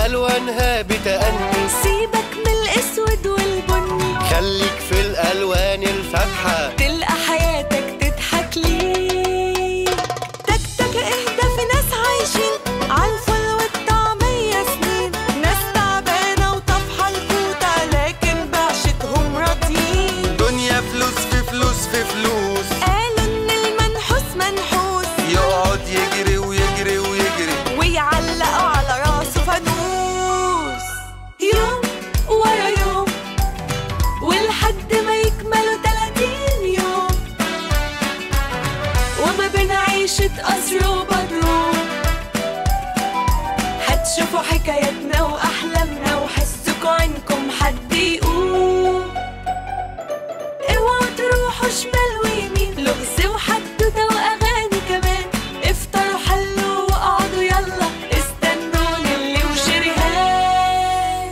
ألوانها بتأني. سيبك من الأسود والبني، خليك في الألوان الفاتحة، تلقى حياتك تضحك ليه. تك تك اهدى، في ناس عايشين عالفل والطعمية سنين، ناس تعبانة وطفحة الكوتة لكن بعشتهم راضيين. دنيا فلوس في فلوس في فلوس، قالوا إن المنحوس منحوس، يقعد يجري ويجري ويجري ويعلقوا على راسه فانوس. يوم ورا يوم ولحد ما يكملوا 30 يوم، وما بين عيشة قصر وبدروم هتشوفوا حكاياتنا وأحلامنا وحسكوا عنكم حد يقوم. اوعوا تروحوا شمال ويمين، لغز وحدوتة وأغاني كمان، افطروا حلوا واقعدوا يلا استنوني اللي وشريهان.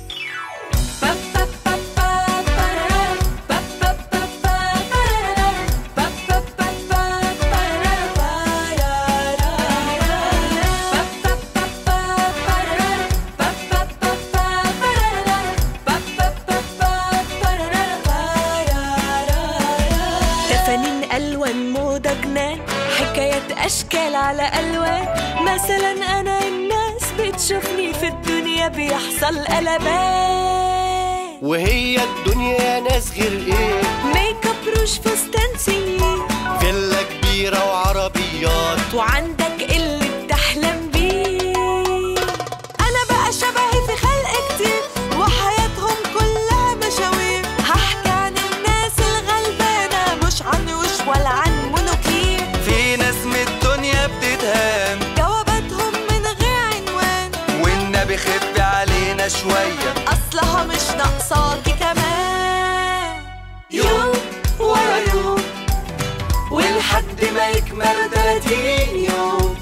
تفانين ألوان موضة جنان، حكايات أشكال على ألوان. مثلا أنا الناس بتشوفني في الدنيا بيحصل قلبان، وهي الدنيا ناس غير ايه، ميك اب روج فستان سنين، فيلا كبيرة وعربيات، وعندك اللي بتحلم بيه. أنا بقى شبهي في خلق كتير وحياتهم كلها مشاوير، هحكي عن الناس الغلبانة مش عن وش ولا عن منوكير. في ناس من الدنيا بتتهان، جواباتهم من غير عنوان، والنبي خف علينا شوية، أصلها مش ناقصاكي كمان. يوم ورا يوم ولحد ما يكمل 30 يوم،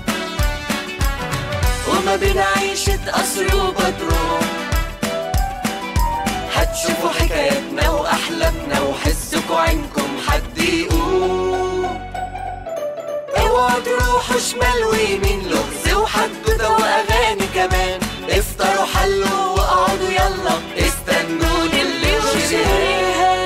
وما بين عيشة قصر وبدروم هتشوفوا حكاياتنا وأحلامنا وحسكوا عنكم حد يقوم. اوعوا تروحوا شمال ويمين، لغز وحدوتة وأغاني كمان، افطروا حلوا واقعدوا يلا استنوني اللي وشريهان.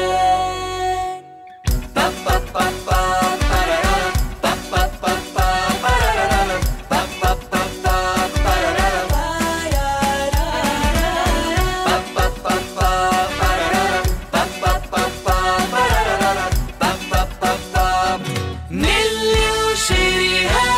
نيلي وشريهان.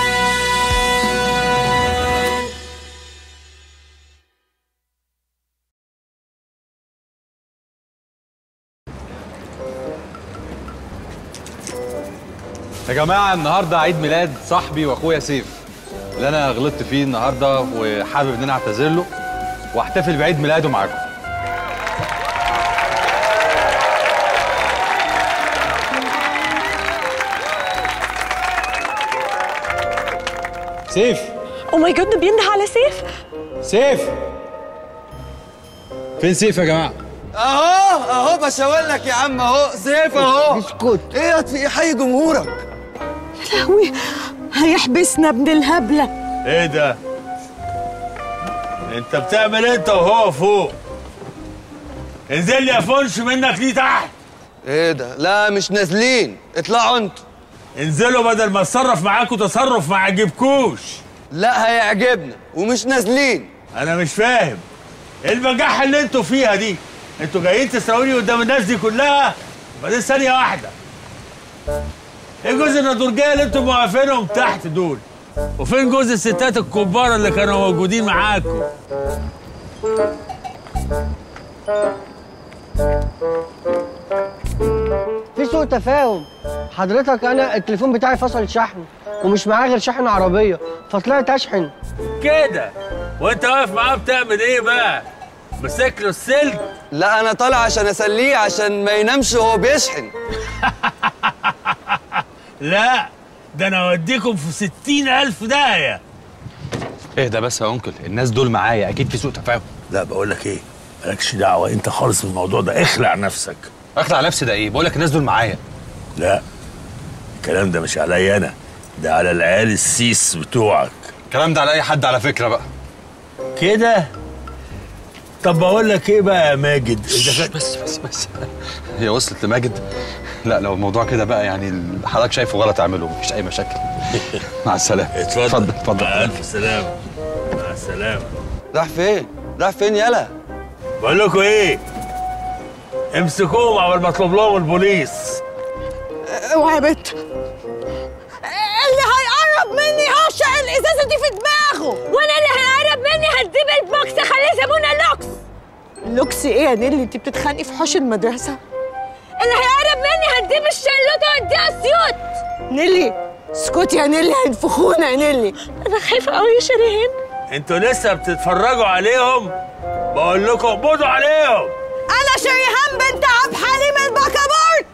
يا جماعة النهاردة عيد ميلاد صاحبي واخويا سيف اللي انا غلطت فيه النهاردة، وحابب ان انا اعتذر له واحتفل بعيد ميلاده معاكم. سيف، او ماي جاد، بينده على سيف. سيف فين سيف يا جماعة؟ اهو بشاور لك يا عم، اهو سيف اهو. اسكت. ايه في حي جمهورك؟ لهوي، هيحبسنا ابن الهبله. ايه ده؟ انت بتعمل انت وهو فوق. انزل لي افنش منك ليه تحت. ايه ده؟ لا مش نازلين، اطلعوا انتوا. انزلوا بدل ما اتصرف معاكم تصرف ما عجبكوش. لا هيعجبنا ومش نازلين. انا مش فاهم ايه البجاحه اللي انتوا فيها دي. انتوا جايين تسرقوني قدام الناس دي كلها؟ بعدين ثانيه واحده، ايه جوز النضورجيه اللي انتوا موقفينهم تحت دول؟ وفين جوز الستات الكبار اللي كانوا موجودين معاكم؟ في سوء تفاهم حضرتك، انا التليفون بتاعي فصل شحن ومش معاه غير شاحن عربيه، فطلعت اشحن كده. وانت واقف معاه بتعمل ايه بقى؟ ماسك له السلك؟ لا انا طالع عشان اسليه عشان ما ينامش وهو بيشحن. لا ده انا اوديكم في 60,000 داهيه. اهدى بس يا انكل، الناس دول معايا، اكيد في سوء تفاهم. لا بقول لك ايه، مالكش دعوه انت خالص بالموضوع ده، اخلع نفسك. اخلع نفسي ده ايه؟ بقول لك الناس دول معايا. لا الكلام ده مش عليا انا، ده على العيال السيس بتوعك. الكلام ده على اي حد على فكره بقى. كده طب بقول لك ايه بقى يا ماجد؟ بس هي وصلت لماجد؟ لا لو الموضوع كده بقى يعني اللي حضرتك شايفه غلط اعمله، مفيش اي مشاكل. مع السلامه. اتفضل اتفضل. مع الف سلامه. مع السلامه. راح فين؟ راح فين يالا؟ بقول لكم ايه؟ امسكوهم قبل ما اطلب لهم البوليس. اوعى يا بت، اللي هيقرب مني هشق الازازه دي في دماغه، وانا اللي هيقرب مني هديب البوكس خليه يسمونا لوكس. لوكس ايه يا نيلي؟ انت بتتخانقي في حوش المدرسه؟ اللي هيقرب مني هديب الشلوت واديها اسيوط. نيلي اسكتي يا نيلي، هينفخونا يا نيلي. انا خايفه قوي يا شيرين. انتوا لسه بتتفرجوا عليهم؟ بقول لكم اقبضوا عليهم. انا شريهان بنت عبد حليم البكابورت.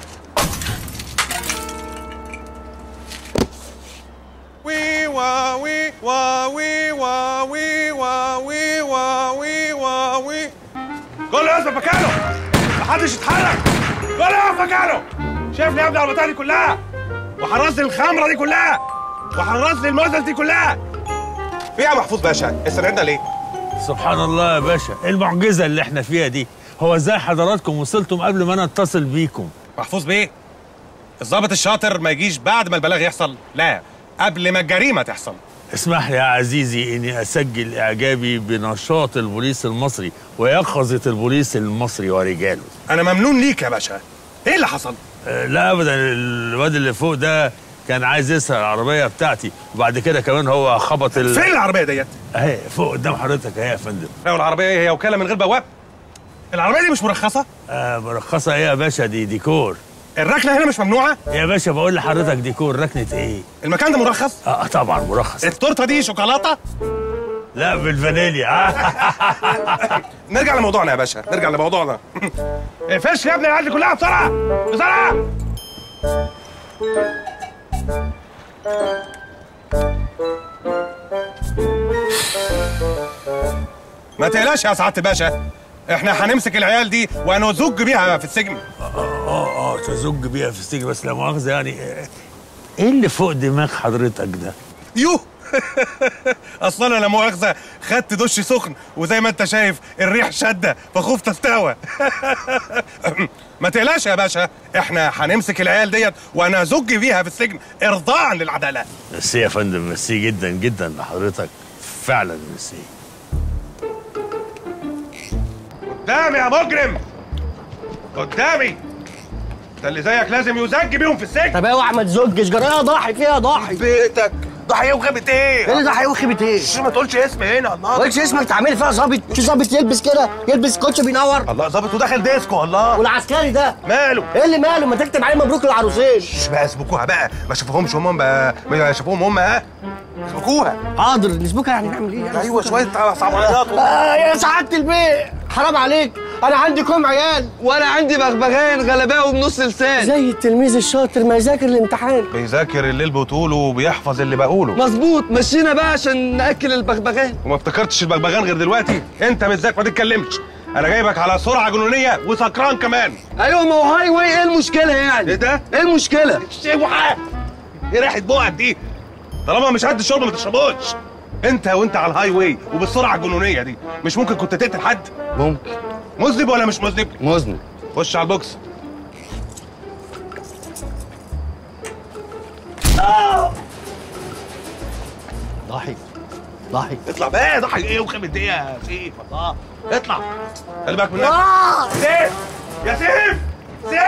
وي وا وي وا وي وا وي وا وي وا وي وا وي. كله يقف مكانه، محدش يتحرك، كله يقف مكانه. شايفني يا ابني على البتاعه دي كلها، وحرص لي الخمره دي كلها، وحرص لي الموزل دي كلها. في يا محفوظ باشا استدعينا ليه؟ سبحان الله يا باشا، ايه المعجزه اللي احنا فيها دي؟ هو ازاي حضراتكم وصلتم قبل ما انا اتصل بيكم؟ محفوظ بيه، الضابط الشاطر ما يجيش بعد ما البلاغ يحصل، لا قبل ما الجريمه تحصل. اسمح لي يا عزيزي اني اسجل اعجابي بنشاط البوليس المصري ويقظه البوليس المصري ورجاله. انا ممنون ليك يا باشا. ايه اللي حصل؟ لا ابدا، الواد اللي فوق ده كان عايز يسرق العربيه بتاعتي، وبعد كده كمان هو خبط فين العربيه ديت؟ اهي فوق قدام حضرتك اهي يا فندم. لو العربيه هي وكاله من غير بواب؟ العربيه دي مش مرخصه؟ مرخصه ايه يا باشا؟ دي ديكور. الركنه هنا مش ممنوعه؟ يا باشا بقول لحضرتك ديكور، ركنه ايه؟ المكان ده مرخص؟ طبعا مرخص. التورته دي شوكولاته؟ لا بالفانيليا. نرجع لموضوعنا يا باشا، نرجع لموضوعنا. فش يا ابني العيال دي كلها بسرعه بسرعه. ما تقلقش يا سعاده الباشا، احنا هنمسك العيال دي وهنزج بيها في السجن. تزج بيها في السجن، بس لا مؤاخذه يعني ايه اللي فوق دماغ حضرتك ده؟ يوه. اصل انا لا مؤاخذه خدت دش سخن، وزي ما انت شايف الريح شده فخفت استوى. ما تقلقش يا باشا، احنا هنمسك العيال ديت وهنزج بيها في السجن ارضاء للعداله. ميرسي يا فندم، ميرسي جدا جدا لحضرتك، فعلا ميرسي. قدامي يا مجرم، قدامي. ده اللي زيك لازم يزج بيهم في السجن. طب اوعى ما تزجش، جرايه ضاحي فيها ضاحي. بيتك ضحيه وخيبه ايه؟ ايه اللي ضحيه وخيبه ايه؟ ما تقولش اسم هنا. الله، ما تقولش اسمك، تعملي فيها ظابط. في ظابط يلبس كده، يلبس كوتش بينور. الله، ظابط وداخل ديسكو. الله، والعسكري ده ماله؟ ايه اللي ماله؟ ما تكتب عليه مبروك للعروسين. بقى اسبكوها بقى، ما شافوهمش هم بقى، ما شافوهم هم. اسبكوها. حاضر نسبكها. يعني نعمل ايه؟ ايوه شويه صعبانيات. يا سعاده البيه حرام عليك، انا عندي كوم عيال وانا عندي بغبغان غلباوي بنص لسان. زي التلميذ الشاطر ما يذاكر الامتحان. بيذاكر الليل بطوله وبيحفظ اللي بقوله. مظبوط، مشينا بقى عشان ناكل البغبغان. وما افتكرتش البغبغان غير دلوقتي. انت بالذات ما تتكلمش، انا جايبك على سرعه جنونيه وسكران كمان. ايوه ما هو هاي واي، ايه المشكله يعني؟ ايه ده؟ ايه المشكله؟ اوعى، ايه ريحه بقك دي؟ طالما مش قد الشرب ما تشربوش. انت وانت على الهاي واي وبالسرعه الجنونيه دي مش ممكن كنت تقتل حد؟ ممكن. مذنب ولا مش مذنب؟ مذنب. خش على البوكس. ضحي ضحي اطلع بقى. ضحي ايه وخيبه ايه يا سيف؟ الله، اطلع. خلي بالك من نفسك. سيف يا سيف، سيف.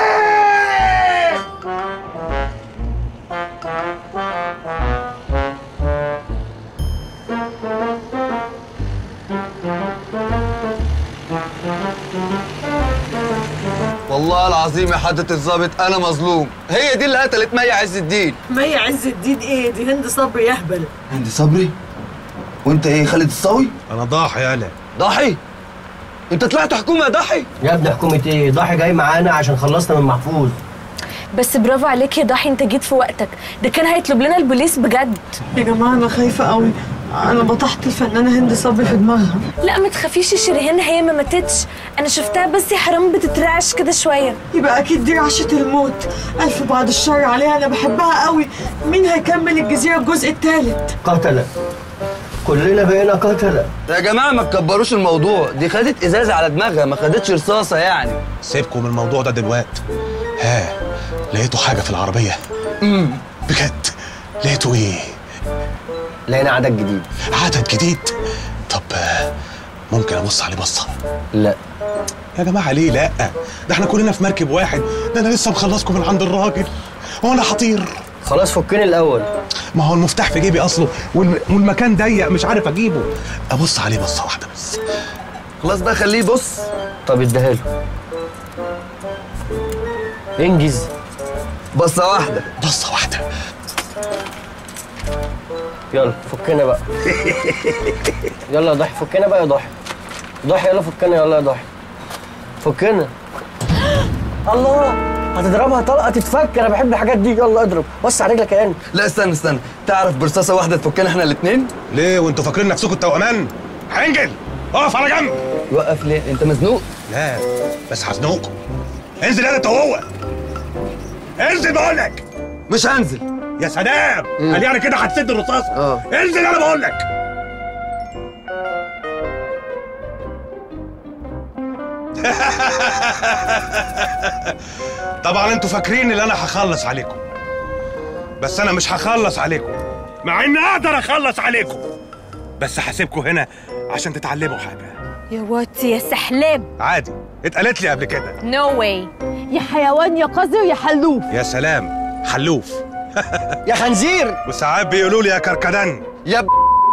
والله العظيم يا حضرة الظابط انا مظلوم. هي دي اللي قتلت مي عز الدين. مي عز الدين ايه؟ دي هند صبري يهبل. هند صبري؟ وانت ايه خالد الصاوي؟ انا ضاحي. انا ضحي؟ انت طلعت حكومه يا ضحي؟ يا ابني حكومه ايه؟ ضحي جاي معانا عشان خلصنا من محفوظ. بس برافو عليك يا ضحي، انت جيت في وقتك، ده كان هيطلب لنا البوليس بجد. يا جماعه انا خايفه قوي، انا بطحت الفنانه هند صبري في دماغها. لا ما تخافيش يا شيرين، هي ما ماتتش، انا شفتها بس يا حرام بتترعش كده شويه. يبقى اكيد دي رعشه الموت، الف بعد الشر عليها، انا بحبها قوي. مين هيكمل الجزيره الجزء الثالث؟ قتله كلنا بقينا قتلة. يا جماعه ما تكبروش الموضوع، دي خدت ازازه على دماغها ما خدتش رصاصه يعني. سيبكم من الموضوع ده دلوقتي. ها لقيتوا حاجه في العربيه؟ بجد لقيتوا ايه؟ لقينا عدد جديد. عدد جديد؟ طب ممكن ابص عليه بصه؟ لا يا جماعه ليه لا؟ ده احنا كلنا في مركب واحد، ده انا لسه مخلصكم من عند الراجل وانا هطير. خلاص فكني الاول. ما هو المفتاح في جيبي اصله والمكان ضيق مش عارف اجيبه. ابص عليه بصه واحده بس. خلاص بقى خليه يبص. طب اديها له. انجز. بصه واحده. بصه واحده. يلا فكنا بقى. يلا يا ضحي فكنا بقى يا ضحي. ضحي يلا فكنا، يلا يا ضحي فكنا. الله هتضربها طلقه تتفك، انا بحب الحاجات دي. يلا اضرب، بص على رجلك يا انت. لا استنى، تعرف برصاصه واحده تفكنا احنا الاثنين؟ ليه وانتوا فاكرين نفسكم التوأمان؟ هنجل اقف على جنب. يوقف ليه؟ انت مزنوق؟ لا بس هزنقكم. انزل انت وهو. انزل بقول لك. مش هنزل. يا سلام، قال يعني كده هتسد الرصاصه. انزل انا بقول لك. طبعا انتوا فاكرين ان انا هخلص عليكم، بس انا مش هخلص عليكم، مع اني اقدر اخلص عليكم، بس هسيبكم هنا عشان تتعلموا حاجه. يا واتي يا سحلاب. عادي، اتقالت لي قبل كده. نو واي. يا حيوان يا قذر يا حلوف. يا سلام، حلوف. يا خنزير. وساعات بيقولوا لي يا كركدن. يا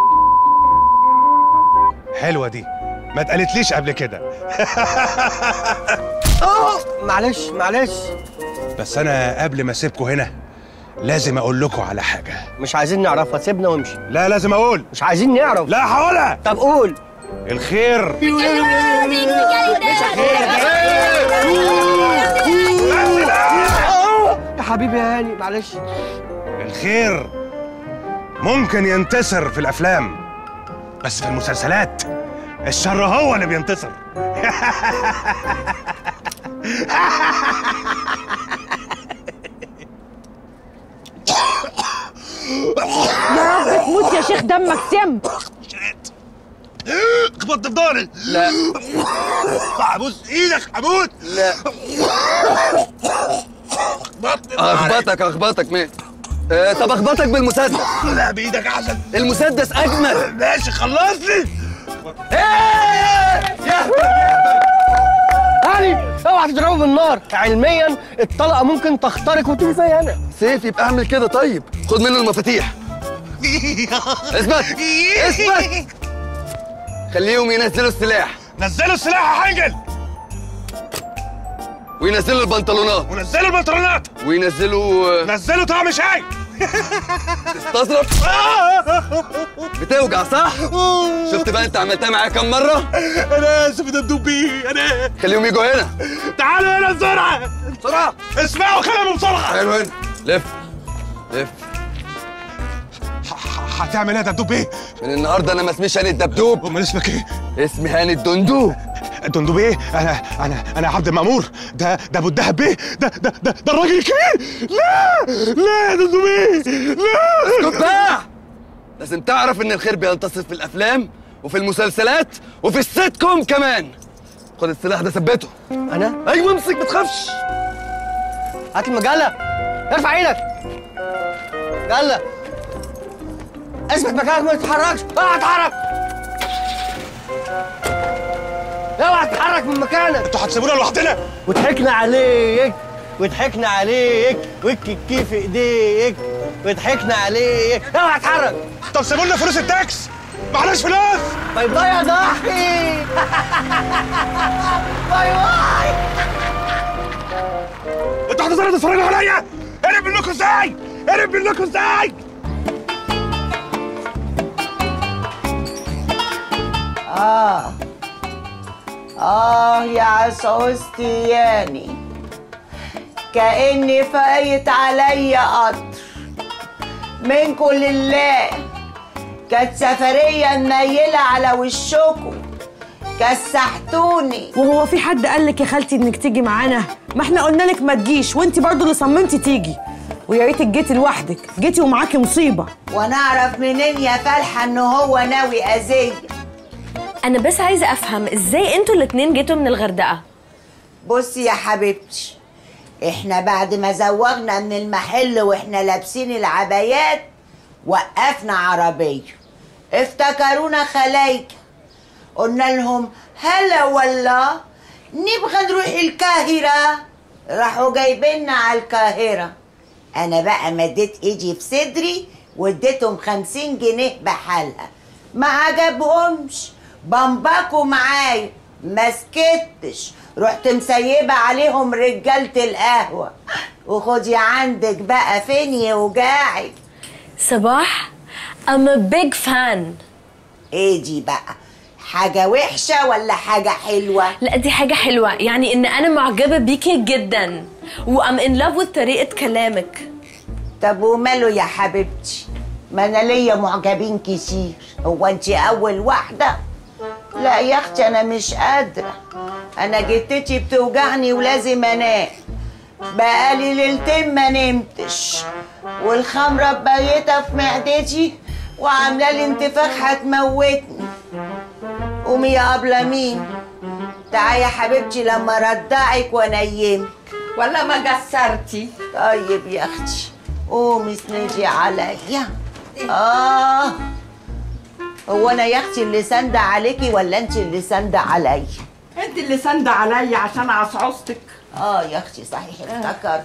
حلوه دي، ما اتقالتليش قبل كده. معلش بس انا قبل ما اسيبكم هنا لازم اقول لكم على حاجه. مش عايزين نعرفها، سيبنا وامشي. لا لازم اقول. مش عايزين نعرف. لا هقولها. طب قول. الخير يا حبيبي يا هاني معلش. الخير ممكن ينتصر في الافلام، بس في المسلسلات الشر هو اللي بينتصر. يا رب تموت يا شيخ، دمك سم. خبطت في ضهري. لا هبوس ايدك هموت. لا اخبطك مين؟ طب اخبطك بالمسدس. لا بايدك احسن. المسدس اجمل. ماشي خلصني. هاني اوعى تضربه بالنار، علميا الطلقه ممكن تخترق وتيجي زي انا. سيف يبقى اعمل كده. طيب خد منه المفاتيح. اثبت. خليهم ينزلوا السلاح. نزلوا السلاح يا حنجل. وينزلوا البنطلونات. ونزلوا البنطلونات. نزلوا طعم شاي. تستظرف. بتوجع صح؟ شفت بقى انت عملتها معايا كم مرة؟ انا اسف يا دبدوبي، انا خليهم يجوا هنا. تعالوا هنا بسرعة. اسمعوا كلامي بسرعة. حلو هنا. لف. هتعمل ايه يا دبدوبي؟ من النهارده انا ما اسميش هاني الدبدوب. امال اسمك ايه؟ اسمي هاني الدندوب. الدندوب ايه؟ انا عبد المأمور. ده ابو الدهب بيه. ده الراجل الكبير. لا يا دندوب ايه؟ لا. اسكت بقى. لازم تعرف ان الخير بينتصر في الافلام وفي المسلسلات وفي السيت كوم كمان. خد السلاح ده ثبته. انا؟ ايوه امسك ما تخافش. هات المجله. ارفع ايدك. يلا اثبت مكانك ما تتحركش. اوعى تتحرك من مكانك. انتوا هتسيبونا لوحدنا؟ وضحكنا عليك والكيكي في ايديك وضحكنا عليك. اوعى تتحرك. طب سيبوا لنا فلوس التاكس، معناش فلوس. باي باي يا ضحي. باي باي. انتوا هتظهروا تتفرجوا عليا؟ هرب منكم ازاي؟ يا عسوستياني، كأني فايت عليا قطر منكم لله. كانت سفرية منيلة على وشكم، كسحتوني. وهو في حد قال لك يا خالتي انك تيجي معانا؟ ما احنا قلنا لك ما تجيش وانت برضو اللي صممتي تيجي. ويا ريتك جيتي لوحدك، جيتي ومعاكي مصيبه. وانا اعرف منين يا فالحه ان هو ناوي اذيه؟ انا بس عايزه افهم ازاي انتوا الاتنين جيتوا من الغردقه. بصي يا حبيبتي، احنا بعد ما زوغنا من المحل واحنا لابسين العبايات وقفنا عربيه، افتكرونا خلايجه، قلنا لهم هلا والله نبغى نروح القاهره، راحوا جايبيننا على القاهره. انا بقى مديت ايدي في صدري واديتهم 50 جنيه بحالها، ما عجبهمش، بمبكوا معايا، ما سكتش، رحت مسيبه عليهم رجاله القهوه، وخدي عندك بقى فين يوجعك. صباح I'm a big fan. ايه دي بقى؟ حاجة وحشة ولا حاجة حلوة؟ لا دي حاجة حلوة، يعني ان انا معجبة بيكي جدا وام in love with طريقة كلامك. طب وماله يا حبيبتي؟ ما انا ليا معجبين كتير، هو انت اول واحدة؟ لا يا اختي انا مش قادرة، انا جتتي بتوجعني ولازم انام، بقالي ليلتين ما نمتش، والخمرة بايتة في معدتي وعاملة لي انتفاخ هتموتني. قومي يا أبلة مين، تعالي يا حبيبتي لما ردعك وانيمك. ولا ما قصرتي؟ طيب يا اختي قومي اسندي عليا. هو انا يا اختي اللي ساندة عليكي ولا انت اللي ساندة عليا؟ انت اللي ساندة عليا عشان عصعصتك. يا اختي صحيح افتكرت.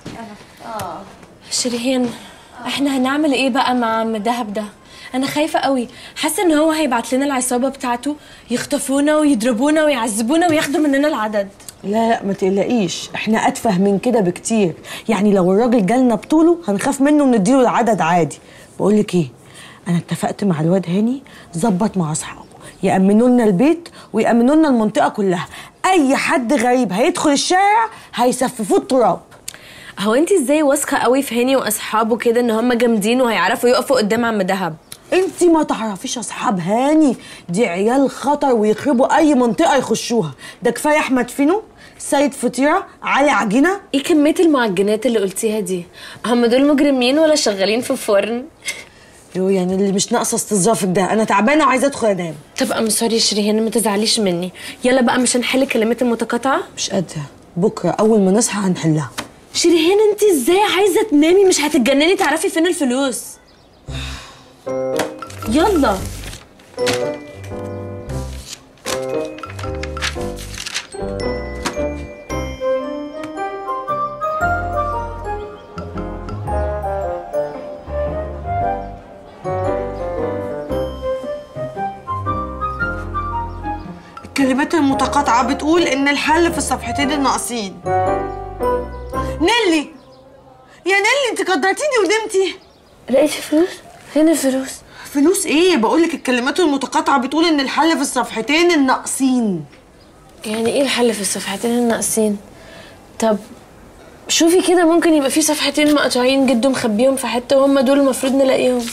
شيرين احنا هنعمل ايه بقى مع عم دهب ده؟ انا خايفه قوي، حاسه ان هو هيبعت لنا العصابه بتاعته يخطفونا ويضربونا ويعذبونا وياخدوا مننا العدد. لا ما تقلقيش، احنا اتفه من كده بكتير، يعني لو الراجل جالنا بطوله هنخاف منه ونديله العدد عادي. بقول لك ايه، انا اتفقت مع الواد هاني ظبط مع اصحابه يأمنوا لنا البيت ويأمنوا لنا المنطقه كلها، اي حد غريب هيدخل الشارع هيسففوه التراب. هو انت ازاي واثقه قوي في هاني واصحابه كده ان هم جامدين وهيعرفوا يقفوا قدام عم دهب؟ انتي ما تعرفيش اصحاب هاني، دي عيال خطر ويخربوا اي منطقه يخشوها، ده كفايه احمد فينو، سيد فطيره، علي عجينه. ايه كميه المعجنات اللي قلتيها دي؟ هم دول مجرمين ولا شغالين في فرن؟ يعني اللي مش ناقصه استظرافك ده، انا تعبانه وعايزه ادخل انام. طب ام سوري شيرين ما تزعليش مني، يلا بقى مش هنحل الكلمات المتقاطعه؟ مش قادره، بكره اول ما نصحى هنحلها. شيرين انت ازاي عايزه تنامي؟ مش هتتجنني تعرفي فين الفلوس؟ يلا الكلمات المتقاطعه بتقول ان الحل في الصفحتين الناقصين. نيلي يا نيلي انت قدرتيني ونمتي. لقيتي فلوس؟ فين الفلوس؟ فلوس ايه؟ بقولك الكلمات المتقاطعه بتقول ان الحل في الصفحتين الناقصين. يعني ايه الحل في الصفحتين الناقصين؟ طب شوفي كده، ممكن يبقى في صفحتين مقطوعين جدو مخبيهم في حته وهم دول المفروض نلاقيهم.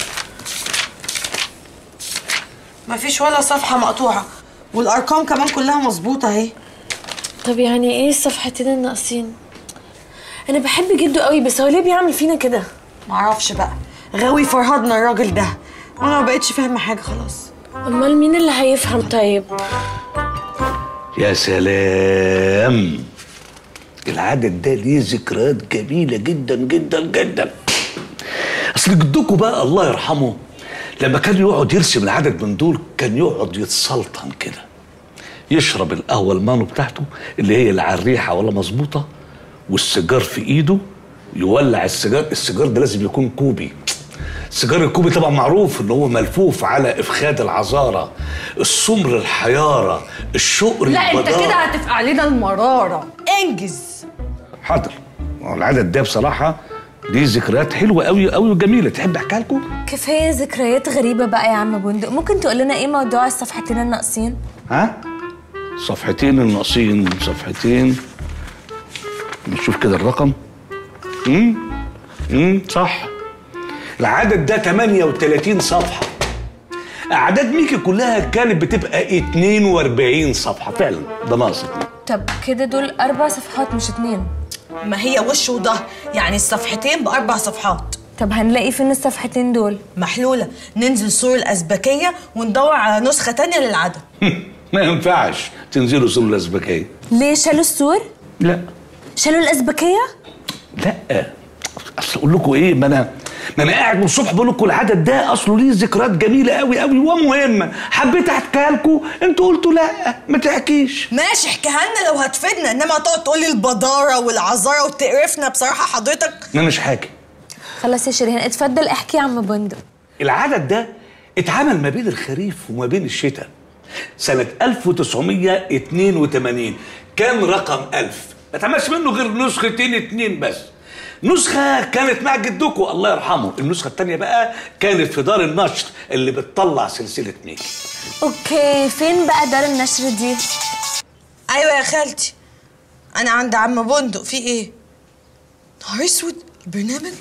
مفيش ولا صفحه مقطوعه والارقام كمان كلها مظبوطه اهي. طب يعني ايه الصفحتين الناقصين؟ انا بحب جدو قوي بس هو ليه بيعمل فينا كده؟ معرفش بقى، غاوي فرهدنا الراجل ده وانا ما بقتش فاهمه حاجه خلاص. امال مين اللي هيفهم طيب؟ يا سلام، العدد ده ليه ذكريات جميله جدا جدا جدا. اصل جدكم بقى الله يرحمه لما كان يقعد يرسم العدد من دول كان يقعد يتسلطن كده، يشرب القهوه المانو بتاعته اللي هي لا على الريحه ولا مظبوطه، والسيجار في ايده، يولع السيجار ده لازم يكون كوبي. السيجار الكوبي طبعا معروف ان هو ملفوف على افخاد العذاره، السمر الحياره، الشقر لا انت كده هتفقع علينا المراره، انجز. حاضر. العدد ده بصراحه دي ذكريات حلوه قوي قوي وجميله، تحب احكيها لكم؟ كفايه ذكريات غريبه بقى يا عم بندق، ممكن تقول لنا ايه موضوع الصفحتين الناقصين؟ ها؟ صفحتين الناقصين، صفحتين، نشوف كده الرقم. صح، العدد ده 38 صفحه. اعداد ميكي كلها كانت بتبقى 42 صفحه فعلا، ده ناقص. طب كده دول 4 صفحات مش 2. ما هي وش وظهر، يعني الصفحتين ب4 صفحات. طب هنلاقي فين الصفحتين دول؟ محلولة، ننزل سور الأزبكية وندور على نسخة تانية للعدد. ما ينفعش تنزلوا سور الأزبكية. ليه شالوا السور؟ لا. شالوا الأزبكية؟ لا، اصل اقول لكم ايه، ما انا قاعد من الصبح بقول لكم العدد ده اصله ليه ذكريات جميله قوي قوي ومهمه، حبيت احكيها لكم، انتوا قلتوا لا ما تحكيش. ماشي احكيها لنا لو هتفيدنا، انما تقعد تقول لي البداره والعذاره وتقرفنا بصراحه حضرتك. انا مش حاكي. خلاص يا شيرين اتفضل احكي يا عم بندق. العدد ده اتعمل ما بين الخريف وما بين الشتاء سنه 1982، كان رقم 1000، ما اتعملش منه غير نسختين 2 بس. نسخة كانت مع جدكم الله يرحمه، النسخة التانية بقى كانت في دار النشر اللي بتطلع سلسلة ميكي. اوكي، فين بقى دار النشر دي؟ ايوه يا خالتي، انا عند عم بندق. في ايه؟ نهار اسود، البرنامج.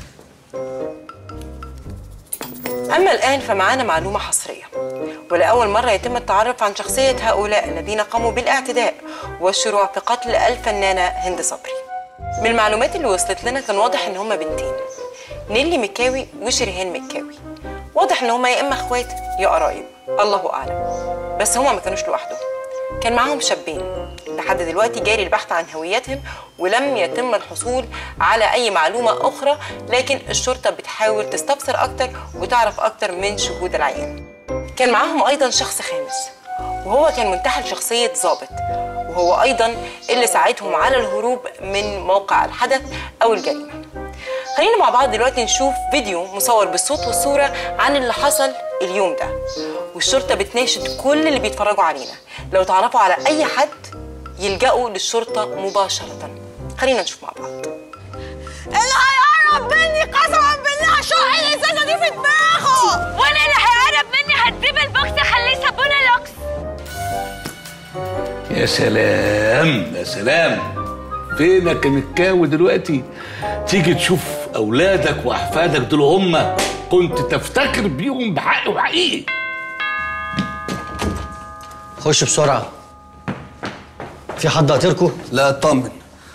أما الآن فمعانا معلومة حصرية، ولأول مرة يتم التعرف عن شخصية هؤلاء الذين قاموا بالاعتداء والشروع في قتل الفنانة هند صبري. من المعلومات اللي وصلت لنا كان واضح إن هما بنتين، نيلي مكاوي وشريهان مكاوي. واضح إن هما يا إما إخوات يا قرايب، الله أعلم. بس هما ما كانوش لوحدهم، كان معاهم شابين. لحد دلوقتي جاري البحث عن هويتهم ولم يتم الحصول على أي معلومة أخرى، لكن الشرطة بتحاول تستفسر أكتر وتعرف أكتر من شهود العيان. كان معاهم أيضا شخص خامس، وهو كان منتحل شخصية ضابط، وهو أيضا اللي ساعدهم على الهروب من موقع الحدث أو الجريمة. خلينا مع بعض دلوقتي نشوف فيديو مصور بالصوت والصورة عن اللي حصل اليوم ده، والشرطة بتناشد كل اللي بيتفرجوا علينا لو تعرفوا على أي حد يلجأوا للشرطة مباشرة. خلينا نشوف مع بعض. اللي هيقرب مني قسما بالله هشق الازازه دي في دماغه، وانا اللي هيقرب مني هديب البوكس اخليه صابونه لوكس. يا سلام يا سلام، فينك يا مكاوي دلوقتي؟ تيجي تشوف اولادك واحفادك دول هم كنت تفتكر بيهم بحق وحقيقي. خش بسرعه، في حد قاطركوا؟ لا اطمن.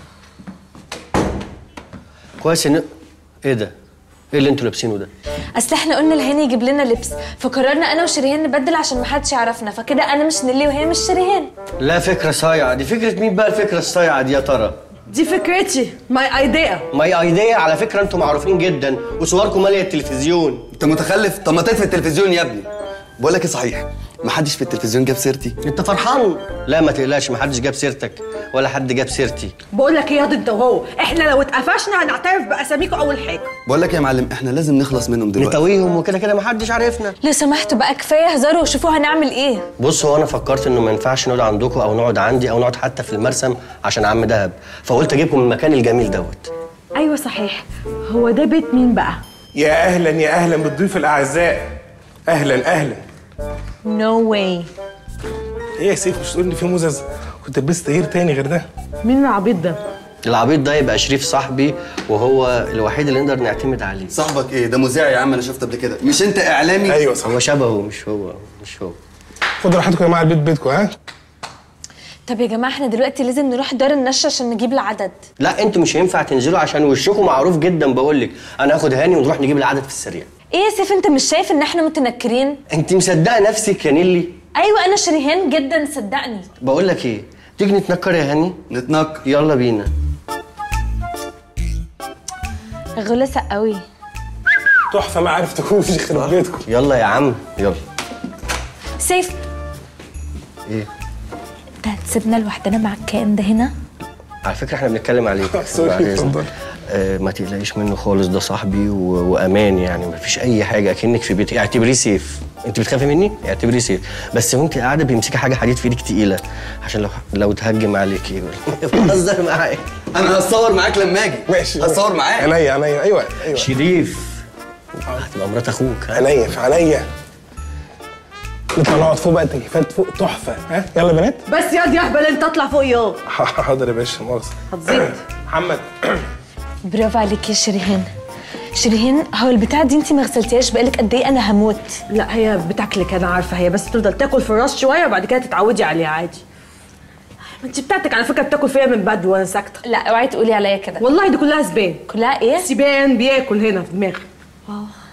كويس ان ايه ده؟ ايه اللي انتوا لابسينه ده؟ اصل احنا قلنا لهاني يجيب لنا لبس، فقررنا انا وشريهان نبدل عشان محدش يعرفنا، فكده انا مش نيلي وهي مش شريهان. لا فكره صايعه دي. فكره مين بقى الفكره الصايعه دي يا ترى؟ دي فكرتي، ماي ايديا. ماي ايديا على فكره، انتوا معروفين جدا وصوركم ماليه التلفزيون. انت متخلف؟ طب ما تطفي التلفزيون يا ابني. بقول لك ايه صحيح، محدش في التلفزيون جاب سيرتي؟ انت فرحان؟ لا ما تقلقش، محدش جاب سيرتك ولا حد جاب سيرتي. بقول لك ايه ياض انت وهو، احنا لو اتقفشنا هنعترف باساميكم اول حاجه. بقول لك يا معلم، احنا لازم نخلص منهم دلوقتي، نتويهم وكده كده محدش عارفنا. لو سمحتوا بقى كفايه هزار وشوفوا هنعمل ايه. بصوا، انا فكرت انه ما ينفعش نقعد عندكم او نقعد عندي او نقعد حتى في المرسم عشان عم دهب، فقلت اجيبكم من المكان الجميل دوت. ايوه صحيح، هو ده بيت مين بقى؟ يا اهلا يا اهلا بالضيوف الاعزاء، اهلا اهلا. نو واي. ايه يا سيف، مش تقول لي في مزز كنت لبست غير تاني غير ده؟ مين العبيط ده؟ العبيط ده يبقى شريف صاحبي، وهو الوحيد اللي نقدر نعتمد عليه. صاحبك ايه؟ ده مذيع يا عم، انا شفته قبل كده. مش انت اعلامي؟ ايوه صح. هو شبهه، مش هو. خدوا راحتكم يا جماعه، البيت بيتكم. ها؟ طب يا جماعه احنا دلوقتي لازم نروح دار النشر عشان نجيب العدد. لا انتوا مش هينفع تنزلوا عشان وشكم معروف جدا. بقول لك انا هاخد هاني ونروح نجيب العدد في السريع. ايه يا سيف، انت مش شايف ان احنا متنكرين؟ انت مصدقه نفسك يا نيلي؟ ايوه انا شريهان جدا صدقني. بقول لك ايه، تيجي نتنكر يا هاني؟ نتنكر، يلا بينا. غلسه قوي. تحفه، ما عرفتكوش يخرب بيتكم. يلا يا عم يلا. سيف، ايه؟ انت هتسيبنا لوحدنا مع الكائن ده هنا؟ على فكره احنا بنتكلم عليك. سوري اتفضل. ما تقلقيش منه خالص، ده صاحبي وامان يعني، ما فيش اي حاجه، اكنك في بيتي. اعتبريه سيف. انت بتخافي مني؟ اعتبريه سيف. بس وانت قاعده بيمسكي حاجه حديد في ايدك تقيله عشان لو تهجم عليكي. بهزر معاك. انا هتصور معاك لما اجي. ماشي، هتصور معاك. عينيا عينيا. ايوه شريف هتبقى مرات اخوك. عينيا في عينيا. نطلع نقعد فوق بقى، التكييفات فوق تحفه. ها يلا يا بنات. بس ياض يا هبل انت اطلع فوق ياض. حاضر يا باشا، مؤاخذه. هتزيد. محمد. برافو عليك يا شريهان. شريهان، هو البتاعه دي انت ما غسلتيهاش بقالك قد ايه؟ انا هموت. لا هي بتاكلك، انا عارفه، هي بس تفضل تاكل في الراس شويه وبعد كده تتعودي عليها عادي. انت بتاعتك على فكره بتاكل فيا من بدري وانا ساكته. لا اوعي تقولي عليا كده. والله دي كلها سبان. كلها ايه؟ سبان بياكل هنا في دماغي.